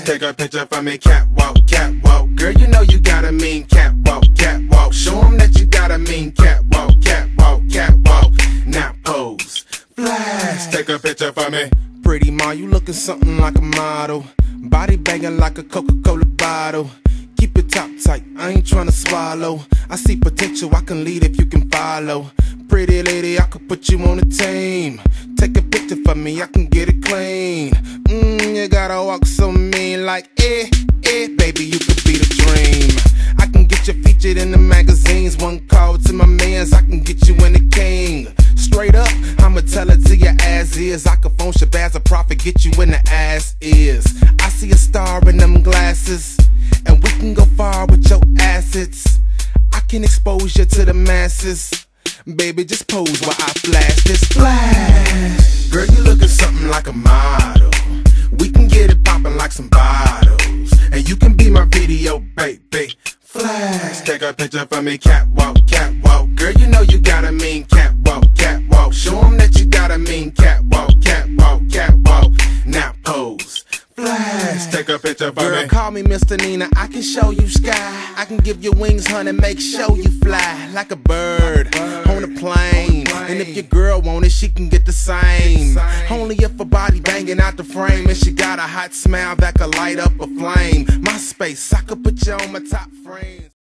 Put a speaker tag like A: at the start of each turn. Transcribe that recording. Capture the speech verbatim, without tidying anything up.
A: Take a picture for me, catwalk, catwalk. Girl, you know you got a mean catwalk, catwalk. Show 'em that you got a mean catwalk, catwalk, catwalk. Now pose, flash. Take a picture for me. Pretty ma, you looking something like a model. Body banging like a Coca-Cola bottle. Keep it top tight, I ain't tryna swallow. I see potential, I can lead if you can follow. Pretty lady, I could put you on a team. Take a picture for me, I can get it clean. Mmm, you gotta walk so mean like eh, eh, baby, you could be the dream. I can get you featured in the magazines. One call to my mans, I can get you in the king. Straight up, I'ma tell it to your as is. I can phone Shabazz a prophet, get you in the ass is. I see a star in them glasses, and we can go far with your assets. I can expose you to the masses. Baby, just pose while I flash this flash. Girl, you looking something like a model. We can get it poppin' like some bottles, and you can be my video, baby. Flash. Take a picture for me, catwalk, catwalk. Girl, you know you got a mean catwalk, catwalk. Show 'em that you got a mean catwalk, catwalk, catwalk. Now pose. Flash. Take a picture for Girl, me. Call me Mister Nina, I can show you sky. I can give you wings, honey, make sure you fly like a bird, like a bird on, a plane. on a plane. And if your girl want it, she can get the same. same. Only if her body banging out the frame, and she got a hot smile that could light up a flame. My space, I could put you on my top frame.